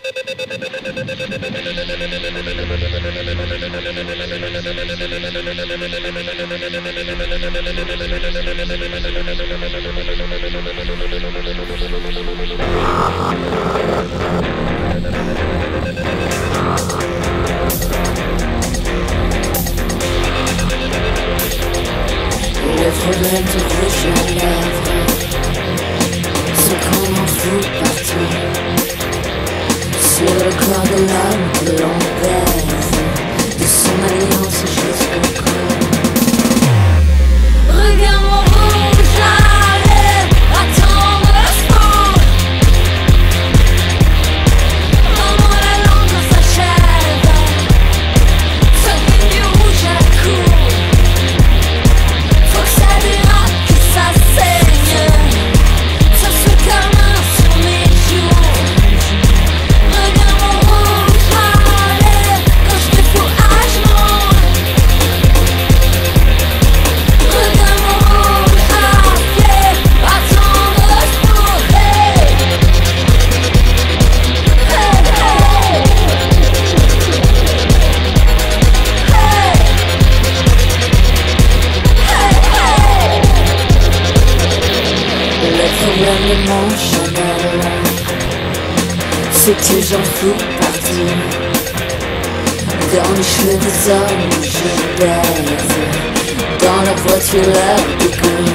Le problème de rouge à lèvres, c'est qu'on en fout partout. Sur le corps de l'homme que l'on baise, de son alliance jusqu'au cou. Regarde mon rouge à lèvres, attendre le sport. Maman la langue quand s'achève, ça fait du rouge à court. Faut que ça dérape, que ça saigne, ça se calme sur mes joues. Regarde mon rouge à lèvres quand je te fous à genoux. Regarde mon rouge à lèvres, attendre le sport. Hey, hey, Le problème de mon Chanel, c'est que j'en fous partie. Dans les cheveux des hommes où je baise, dans la voiture leur dégoût.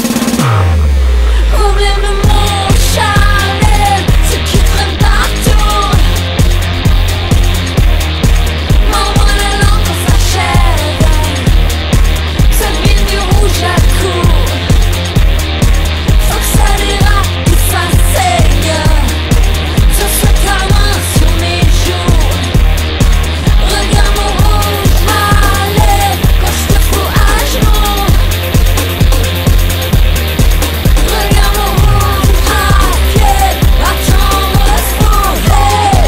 Problème de mon Chanel, c'est qu'ils traînent partout. Maman la langue quand s'achève, ça devient du rouge à court. Faut que ça dérape, que ça saigne, ça se calme sur mes joues. Regarde mon rouge à lèvres quand je te fous à genoux. Regarde mon rouge à lèvres, attendre le sport. Hey,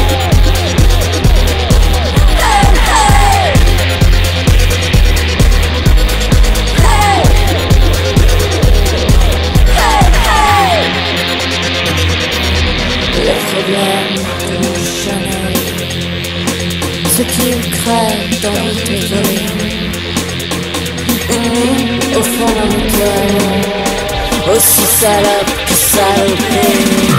hey, hey, Le problème de mon Chanel, c'est qu'il crève dans le voler. Au fond d'un cœur, aussi salope que salopé.